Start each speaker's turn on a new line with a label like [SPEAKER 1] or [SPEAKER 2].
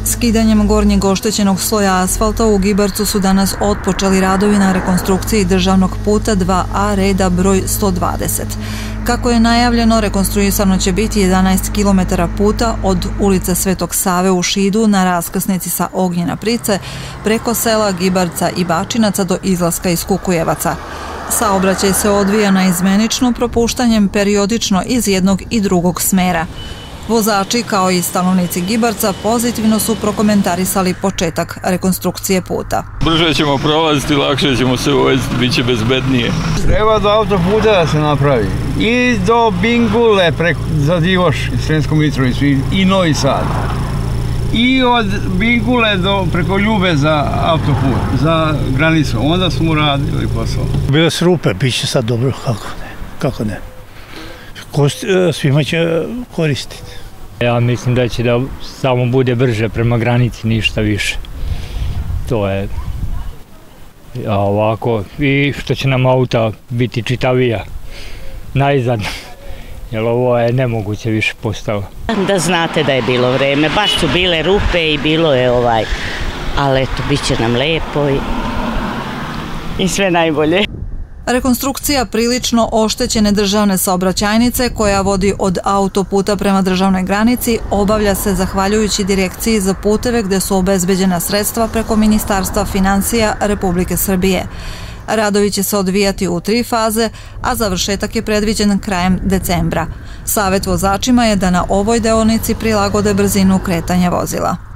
[SPEAKER 1] Skidanjem gornjeg oštećenog sloja asfalta u Gibarcu su danas otpočeli radovi na rekonstrukciji državnog puta 2A reda broj 120. Kako je najavljeno, rekonstruisano će biti 11 km puta od ulice Svetog Save u Šidu na raskrsnici sa Ognjena Price preko sela Gibarca i Bačinaca do izlaska iz Kukujevaca. Saobraćaj se odvija naizmenično propuštanjem periodično iz jednog i drugog smera. Vozači, kao i stanovnici Gibarca, pozitivno su prokomentarisali početak rekonstrukcije puta.
[SPEAKER 2] Brže ćemo prolaziti, lakše ćemo se voziti, bit će bezbednije.
[SPEAKER 3] Treba do autoputa da se napravi. I do Bingule za Divoš, Sremsku Mitrovicu i Novi Sad. I od Bingule preko Ljube za autoput, za granicu. Onda smo radili posao.
[SPEAKER 4] Bile su rupe, bit će sad dobro, kako ne. Svima će koristiti.
[SPEAKER 5] Ja mislim da će da samo bude brže prema granici, ništa više. To je ovako. I što će nam auta biti čitavija najzad, jer ovo je nemoguće više postalo.
[SPEAKER 6] Da znate da je bilo vreme, baš su bile rupe i bilo je ali eto, bit će nam lepo i sve najbolje.
[SPEAKER 1] Rekonstrukcija prilično oštećene državne saobraćajnice koja vodi od autoputa prema državnoj granici obavlja se zahvaljujući Direkciji za puteve gde su obezbeđena sredstva preko Ministarstva finansija Republike Srbije. Radovi će se odvijati u 3 faze, a završetak je predviđen krajem decembra. Savet vozačima je da na ovoj deonici prilagode brzinu kretanja vozila.